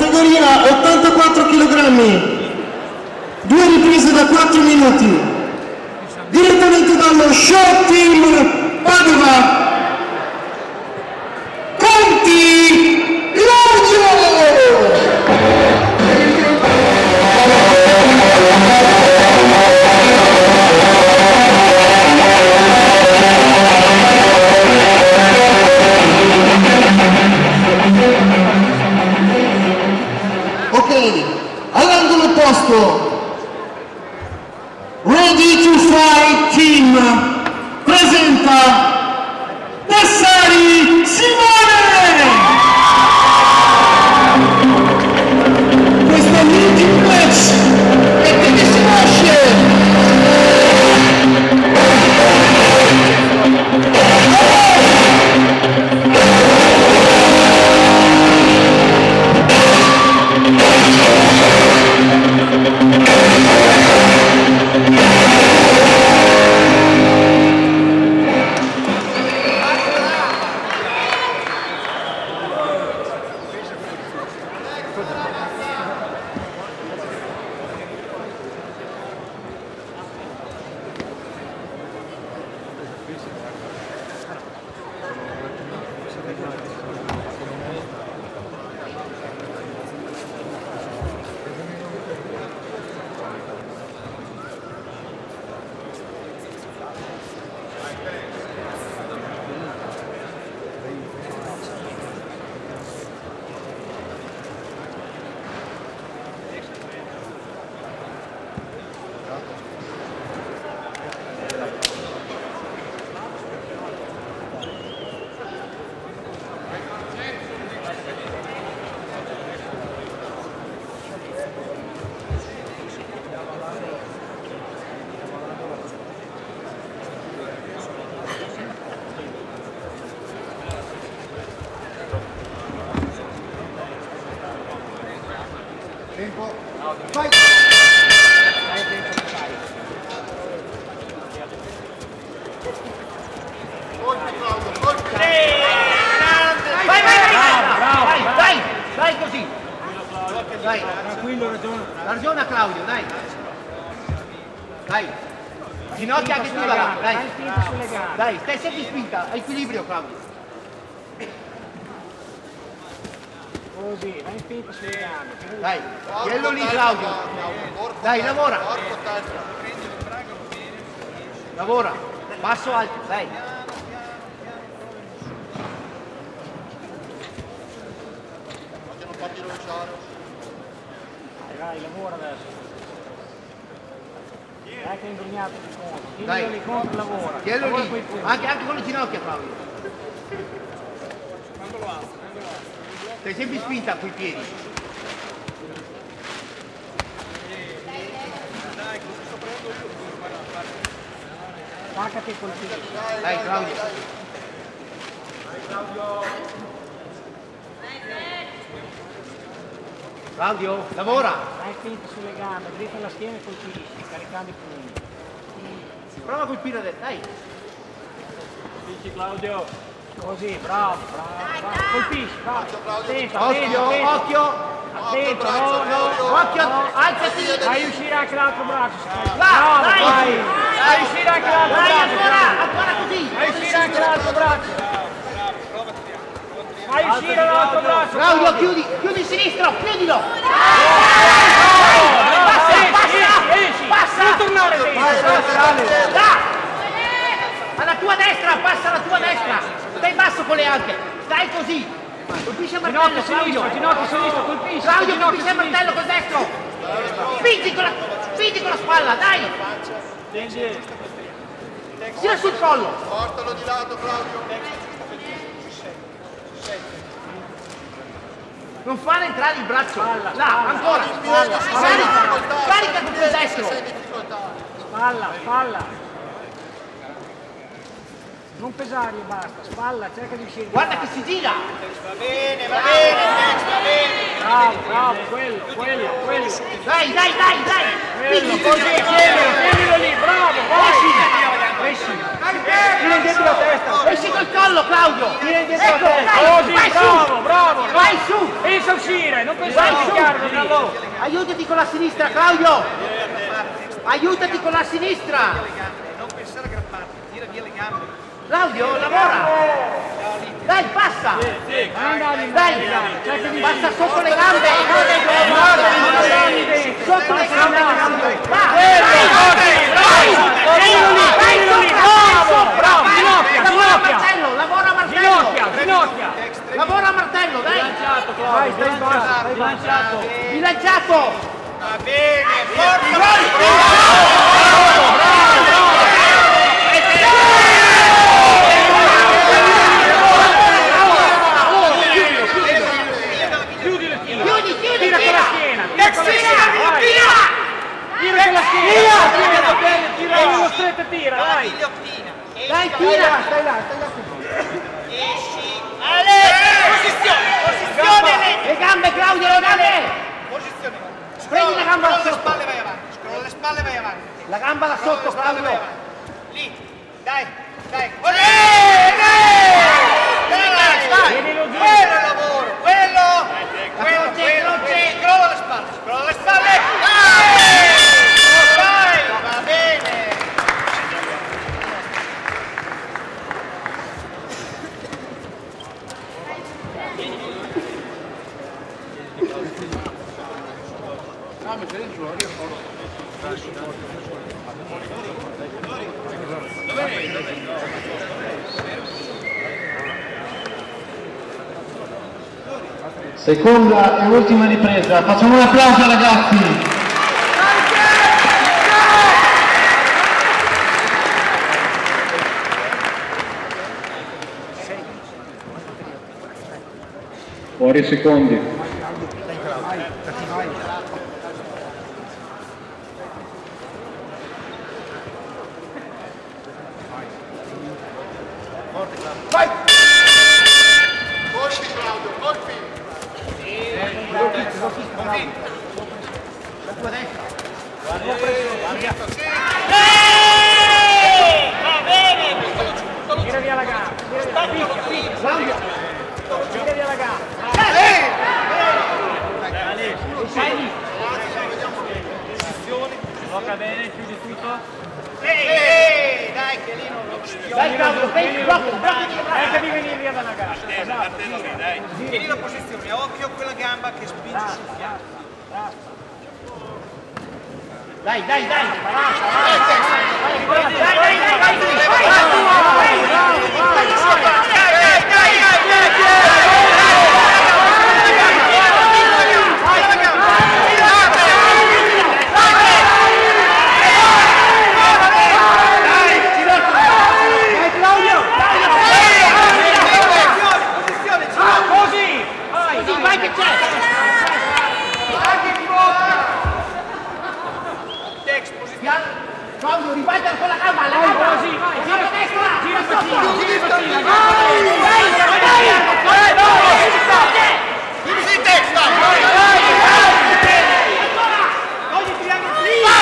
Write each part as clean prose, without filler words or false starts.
categoria 84 kg, 2 riprese da 4 minuti, direttamente dallo Show Team Padova, Conti Claudio! Ok, all'angolo opposto, Ready to Fight Team presenta Tassari Simone! Questo è l'ultimo match e quindi si nasce! Tempo. Vai! Colpi Claudio, colpi! Vai così! Dai, tranquillo, ragiona Claudio, dai! Dai! Ginocchia anche tu là, dai! Dai, stai sempre in spinta, equilibrio Claudio! Così, vai in spinta sulle gambe. Dai, quello lì Claudio. Dai, lavora. Lavora. Passo alto, dai. Non farti rovesciare. Vai, lavora adesso. Dai che è indugnato di contro. Dai. Lì contro, lavora. Quello Lavora lì. coi punti. Anche con le ginocchia Claudio. Stai sempre in spinta coi piedi. Staccati col piede. Dai Claudio. Claudio, lavora. Vai in spinta sulle gambe, dritto alla schiena e colpisci, caricando i punti. Prova a colpire adesso, dai. Colpisci Claudio. Così, bravo. Colpisci, bravo. Attento, Occhio, occhio. Attento, Occhio, alzati. Fai uscire anche l'altro braccio. Va, dai. Fai uscire anche l'altro Dai, braccio. ancora così. Fai uscire anche l'altro braccio. Fai uscire l'altro braccio. Claudio, chiudi il sinistro, chiudilo. Passa. Non tornare Là. Alla tua destra, passa alla tua destra. Stai basso con le anche. Stai così. Colpisci il martello, Claudio. Ginocchio sinistro, colpisci. Claudio, colpisci il martello col destro. Spingi con la spalla, dai. Gira sul collo. Portalo di lato Claudio. Non fare entrare il braccio. Spalla, Là, spalla, ancora. spalla, Carica con il destro. Sei in difficoltà. Spalla. Non pesare, basta. Spalla, cerca di uscire. Guarda che si gira. Va bene, va bene. Bravo, quello. Dai. Quello, così, tienilo lì, bravo, vai. Tira indietro la testa. Esci col collo, Claudio. Tira indietro la testa. Così, Vai su. Bravo. Vai su. Pensa a uscire, non pensare a picchiarlo lì. Aiutati con la sinistra, Claudio. Aiutati con la sinistra. Non pensare a aggrapparti, tira via le gambe. Claudio, lavora. Dai, passa. Dai, passa sotto le gambe. Sotto le gambe. Bravo, ginocchia. Lavora martello. Ginocchia. Lavora martello, dai. Vai, stai bilanciato. Bilanciato. Va bene, forza! Tira con la schiena. Tira con la schiena. Tira lo stretto, tira, vai. Dai, tira. Stai là. Esci. Posizione. Le gambe, Claudio, le gambe. Posizione. Prendi la gamba da Scrolla le sotto. spalle, vai avanti. Scrolla le spalle, vai avanti. La gamba da sotto, Claudio. Lì. Dai. Dai. Tienilo giù. Quello è il lavoro. Quello. Scrolla le spalle. Dai. Va bene. Seconda e ultima ripresa, facciamo un applauso ragazzi! Fuori secondi. Colpi, Claudio, colpi. La tua destra. Va bene. Tira via la gamba. Claudio. Tira via la gamba. Gioca bene, chiudi tutto. Dai, che lì non lo Dai, Claudio, prendi, blocchi. Devi venire via dalla gara. Esatto. Tieni la posizione, occhio a quella gamba che spinge sul fianco. Dai. Vai che c'è! Tex, posizione. Claudio, ribalta con la gamba, la gamba! Così, vai, Gamba destra! gira Sotto! Sì, Tex, dai. Togli il triangolo!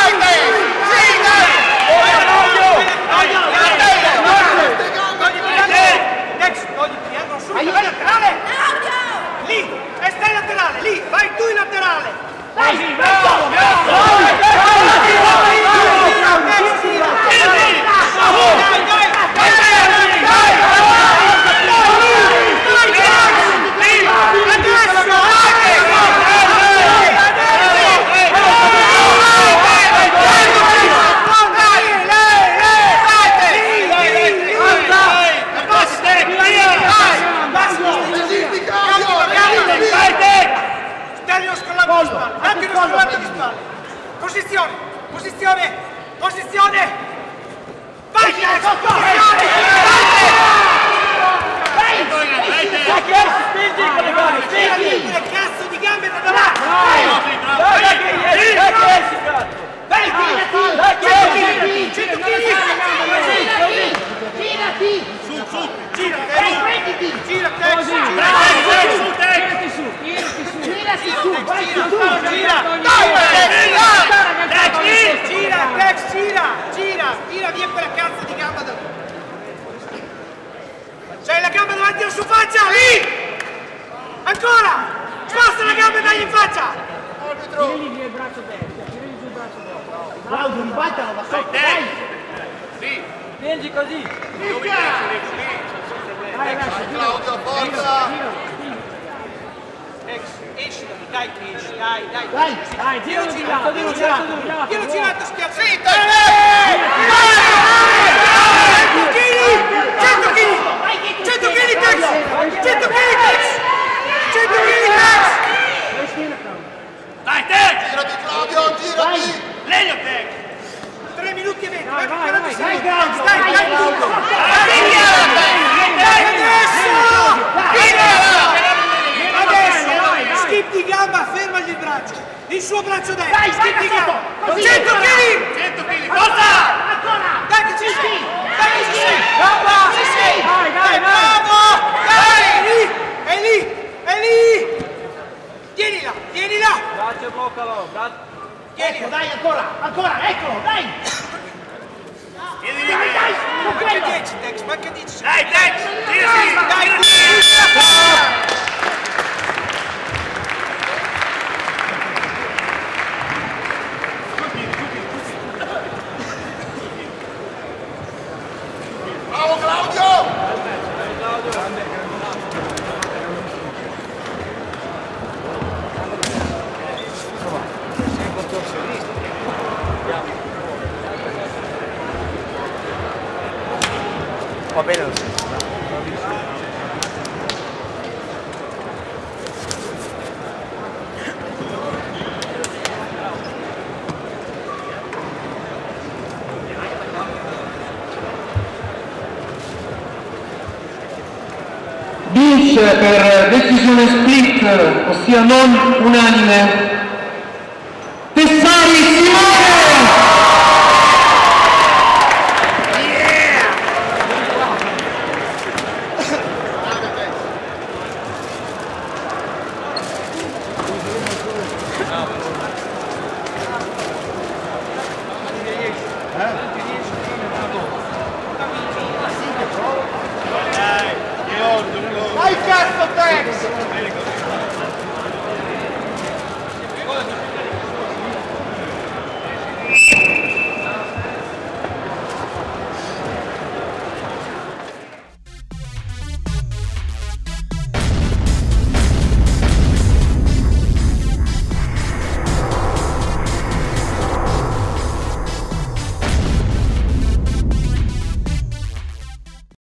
Tex, togli il triangolo subito. Aiuta! Laterale. Lì, e stai laterale, lì. Vai tu in laterale. Così, bravo! Posizione! Vai! Spingi con le gambe, spingi! Le cazzo di gambe da davanti! Gira via quella cazzo di gamba faccia, lì! Ancora! Sposta la gamba e dagli in faccia! Tirali via il braccio destro, tirali giù il braccio destro. Claudio, ribaltalo da sotto, dai! Spingi così. Dai, Claudio, forza! Dai, tiralo di lato, tiralo di lato. Tiralo girato, spiazzito! 100 kg! 100 kg, Tex! 100 kg, Tex! 100 kg, Tex! Dai, Tex! Girati, Claudio, girati! Legno, Tex! 3 minuti e 20, Vai, vai, vai, vai, dai, Claudio, dai, vai, dai, Claudio. dai, adesso! Adesso! Skip di gamba, fermagli il braccio! Il suo braccio destro! Dai, skip di gamba! così, 100 kg! 100 kg, forza! Ancora! Dai che ci sei! Dai che ci sei! Gamba! Ci sei! Dai, dai, dai. Bravo! Dai! È lì! È lì! Tienila! Tienila! Braccio, bloccalo, braccio. Ecco, dai, ancora, eccolo, dai! Vieni, Dai, dai, su Manca quello! 10, Tex, manca 10! Dai, Tex! Tirati! Dai! Bravo Claudio! Va bene lo Vince per decisione split, ossia non unanime,